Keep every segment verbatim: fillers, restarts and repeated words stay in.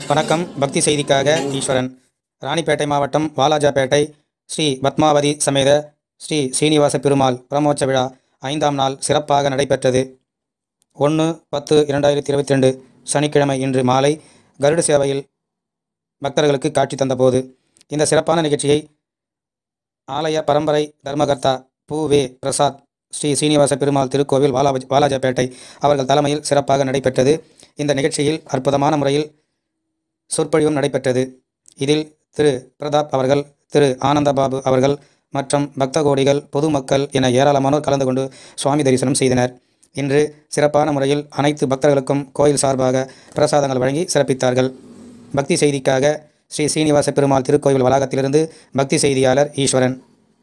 வணக்கம். பக்தி செய்திக்காக ஈஸ்வரன். ராணிப்பேட்டை மாவட்டம் வாலாஜாபேட்டை ஸ்ரீ பத்மாவதி சமேத ஸ்ரீ சீனிவாச பெருமாள் பிரமோற்ச விழா ஐந்தாம் நாள் சிறப்பாக நடைபெற்றது. ஒன்று பத்து இரண்டாயிரத்தி இருபத்தி ரெண்டு சனிக்கிழமை இன்று மாலை கருட சேவையில் பக்தர்களுக்கு காட்சி தந்தபோது இந்த சிறப்பான நிகழ்ச்சியை ஆலய பரம்பரை தர்மகர்த்தா பூ வே பிரசாத் ஸ்ரீ சீனிவாச பெருமாள் திருக்கோவில் வாலா வாலாஜாபேட்டை அவர்கள் தலைமையில் சிறப்பாக நடைபெற்றது. இந்த நிகழ்ச்சியில் அற்புதமான முறையில் சொற்பொழிவும் நடைபெற்றது. இதில் திரு பிரதாப் அவர்கள், திரு ஆனந்தபாபு அவர்கள் மற்றும் பக்த கோடிகள், பொதுமக்கள் என ஏராளமானோர் கலந்து கொண்டு சுவாமி தரிசனம் செய்தனர். இன்று சிறப்பான முறையில் அனைத்து பக்தர்களுக்கும் கோயில் சார்பாக பிரசாதங்கள் வழங்கி சிறப்பித்தார்கள். பக்தி செய்திக்காக ஸ்ரீ சீனிவாச பெருமாள் திருக்கோவில் வளாகத்திலிருந்து பக்தி செய்தியாளர் ஈஸ்வரன்.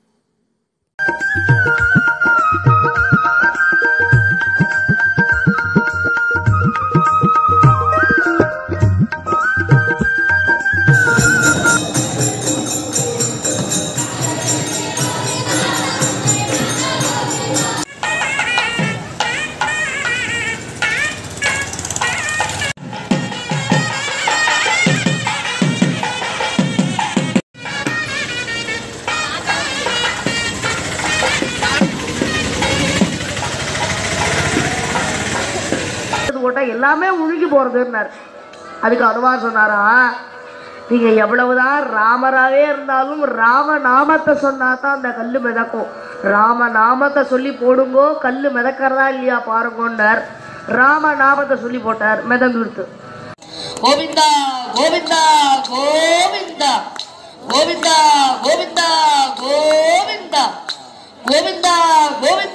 எல்லாமே முழுகி போறதுன்னார். அதுக்கு அனுமார் சொன்னாரா, நீங்க எவ்வளவுதான் ராமராவே இருந்தாலும் ராம நாமத்தை சொன்னா தான் அந்த கல்லு மிதக்கும். ராம நாமத்தை சொல்லி போடுங்கோ, கல்லு மிதக்கிறதா இல்லையா பாருங்கன்னார். ராம நாமத்தை சொல்லி போட்டார், மிதந்துடுத்து. கோவிந்தா கோவிந்தா கோவிந்தா கோவிந்தா கோவிந்தா கோவிந்தா கோவிந்தா கோவிந்தா